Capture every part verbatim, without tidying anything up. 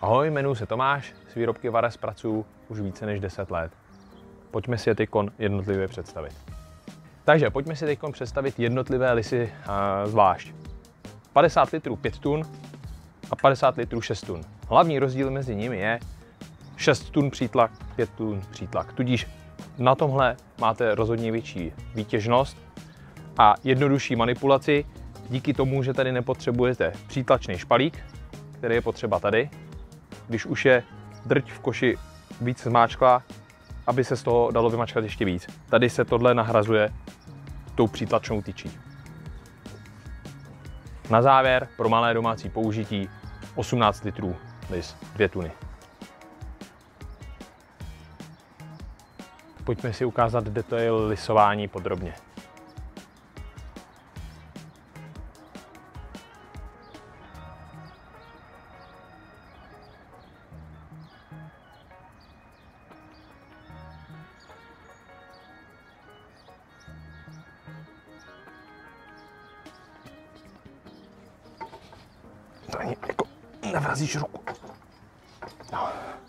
Ahoj, jmenuji se Tomáš, s výrobky Vares pracuji už více než deset let. Pojďme si je teď jednotlivě představit. Takže pojďme si teď představit jednotlivé lisy uh, zvlášť. padesát litrů pět tun a padesát litrů šest tun. Hlavní rozdíl mezi nimi je šest tun přítlak, pět tun přítlak. Tudíž na tomhle máte rozhodně větší výtěžnost a jednodušší manipulaci díky tomu, že tady nepotřebujete přítlačný špalík, který je potřeba tady, když už je drť v koši víc zmáčkla, aby se z toho dalo vymačkat ještě víc. Tady se tohle nahrazuje tou přítlačnou tyčí. Na závěr pro malé domácí použití osmnáct litrů lis, dvě tuny. Pojďme si ukázat detail lisování podrobně. To ani jako nevrazíš ruku. No.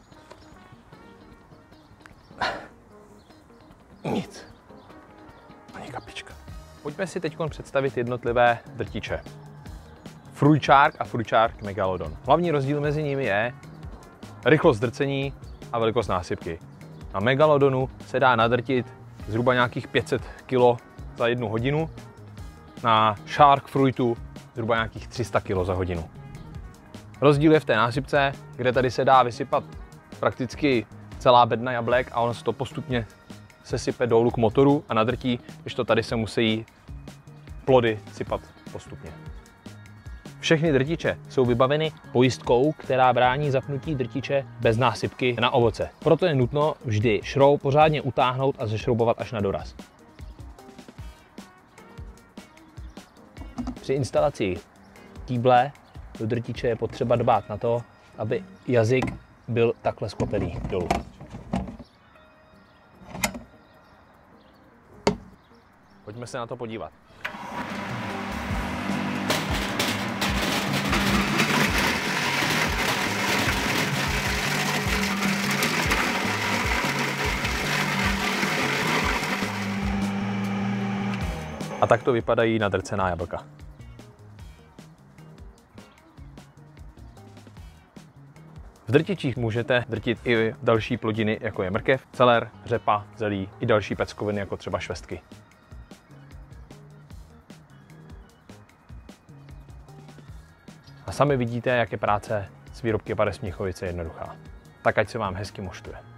Nic. Ani kapička. Pojďme si teď představit jednotlivé drtiče. Fruičark a Fruičark Megalodon. Hlavní rozdíl mezi nimi je rychlost drcení a velikost násypky. Na Megalodonu se dá nadrtit zhruba nějakých pět set kilo za jednu hodinu. Na Shark Fruitu zhruba nějakých tři sta kilo za hodinu. Rozdíl je v té násypce, kde tady se dá vysypat prakticky celá bedna jablek a ono se to postupně sesype dolů k motoru a nadrtí, když to tady se musí plody sypat postupně. Všechny drtiče jsou vybaveny pojistkou, která brání zapnutí drtiče bez násypky na ovoce. Proto je nutno vždy šroub pořádně utáhnout a zešroubovat až na doraz. Při instalaci kýble do drtiče je potřeba dbát na to, aby jazyk byl takhle sklopený dolů. Pojďme se na to podívat. A takto vypadají nadrcená jablka. V drtičích můžete drtit i další plodiny, jako je mrkev, celer, řepa, zelí i další peckoviny, jako třeba švestky. A sami vidíte, jak je práce s výrobky Vares Mnichovice jednoduchá. Tak ať se vám hezky moštuje.